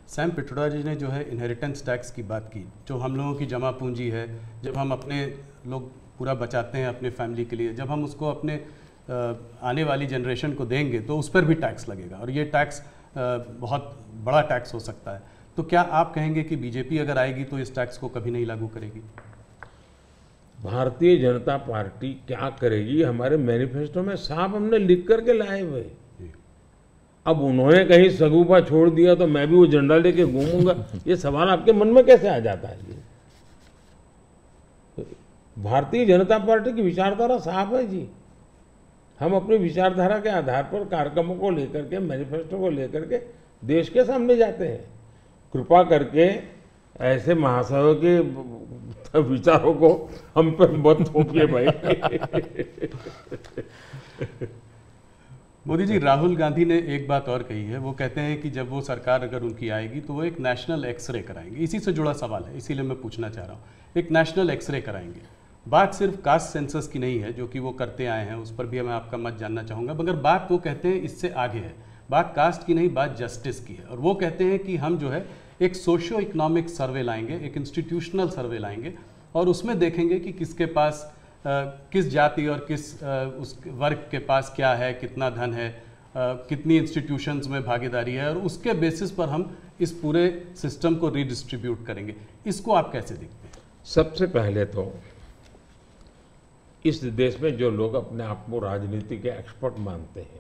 Sam Pitroda जी ने जो है इनहेरिटेंस टैक्स की बात की, जो हम लोगों की जमा पूंजी है, जब हम अपने लोग पूरा बचाते हैं अपने फैमिली के लिए, जब हम उसको अपने आने वाली जनरेशन को देंगे तो उस पर भी टैक्स लगेगा और ये टैक्स बहुत बड़ा टैक्स हो सकता है। तो क्या आप कहेंगे कि बीजेपी अगर आएगी तो इस टैक्स को कभी नहीं लागू करेगी? भारतीय जनता पार्टी क्या करेगी, हमारे मैनिफेस्टो में साफ हमने लिख करके लाए हुए। अब उन्होंने कहीं सगुफा छोड़ दिया तो मैं भी वो झंडा लेके घूमूंगा, ये सवाल आपके मन में कैसे आ जाता है जी? भारतीय जनता पार्टी की विचारधारा साफ है जी। हम अपनी विचारधारा के आधार पर कार्यक्रमों को लेकर के, मैनिफेस्टो को लेकर के देश के सामने जाते हैं। कृपा करके ऐसे महाशयों के विचारों को हम पर मत थोपिए भाई। मोदी जी, राहुल गांधी ने एक बात और कही है, वो कहते हैं कि जब वो सरकार अगर उनकी आएगी तो वो एक नेशनल एक्सरे कराएंगे। इसी से जुड़ा सवाल है, इसीलिए मैं पूछना चाह रहा हूँ, एक नेशनल एक्सरे कराएंगे। बात सिर्फ कास्ट सेंसस की नहीं है जो कि वो करते आए हैं, उस पर भी मैं आपका मत जानना चाहूँगा, मगर बात वो कहते हैं इससे आगे है, बात कास्ट की नहीं, बात जस्टिस की है। और वो कहते हैं कि हम जो है एक सोशियो इकोनॉमिक सर्वे लाएंगे, एक इंस्टीट्यूशनल सर्वे लाएंगे और उसमें देखेंगे कि किसके पास किस जाति और किस उस वर्ग के पास क्या है, कितना धन है, कितनी इंस्टीट्यूशंस में भागीदारी है, और उसके बेसिस पर हम इस पूरे सिस्टम को रीडिस्ट्रीब्यूट करेंगे। इसको आप कैसे देखते हैं? सबसे पहले तो इस देश में जो लोग अपने आप को राजनीति के एक्सपर्ट मानते हैं,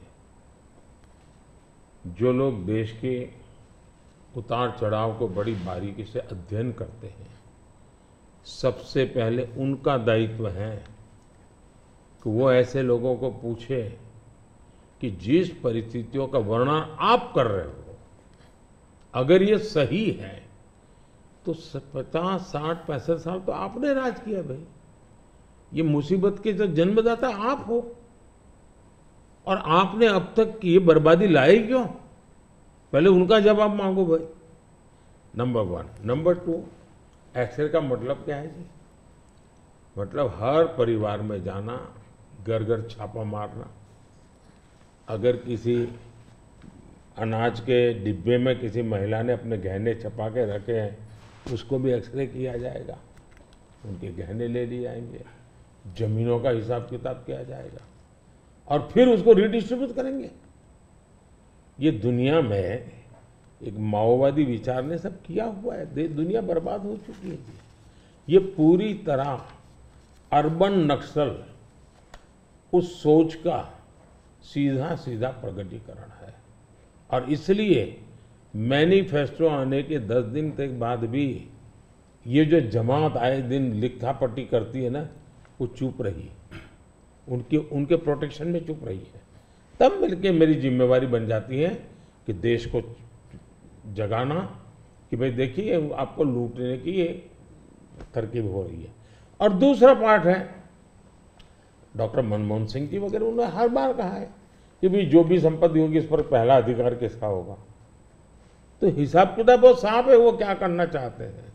जो लोग देश के उतार चढ़ाव को बड़ी बारीकी से अध्ययन करते हैं, सबसे पहले उनका दायित्व है कि वो ऐसे लोगों को पूछे कि जिस परिस्थितियों का वर्णन आप कर रहे हो, अगर ये सही है तो 50, 60, 65 साल तो आपने राज किया भाई। ये मुसीबत के जो जन्मदाता आप हो और आपने अब तक ये बर्बादी लाई क्यों? पहले उनका जवाब मांगो भाई, नंबर 1। नंबर 2, एक्सरे का मतलब क्या है जी? मतलब हर परिवार में जाना, घर घर छापा मारना, अगर किसी अनाज के डिब्बे में किसी महिला ने अपने गहने छपा के रखे हैं उसको भी एक्सरे किया जाएगा, उनके गहने ले लिए जाएंगे, जमीनों का हिसाब किताब किया जाएगा और फिर उसको रिडिस्ट्रीब्यूट करेंगे। ये दुनिया में एक माओवादी विचार ने सब किया हुआ है, दुनिया बर्बाद हो चुकी है जी। ये पूरी तरह अर्बन नक्सल उस सोच का सीधा सीधा प्रकटीकरण है और इसलिए मैनिफेस्टो आने के 10 दिन तक बाद भी ये जो जमात आए दिन लिखापट्टी करती है ना, वो चुप रही, उनके प्रोटेक्शन में चुप रही है। तब मिलके मेरी जिम्मेवारी बन जाती है कि देश को जगाना कि भाई देखिए आपको लूटने की ये तरकीब हो रही है। और दूसरा पार्ट है, डॉक्टर मनमोहन सिंह जी वगैरह उन्होंने हर बार कहा है कि भाई जो भी संपत्ति होगी इस पर पहला अधिकार किसका होगा। तो हिसाब किताब बहुत साफ है, वो क्या करना चाहते हैं।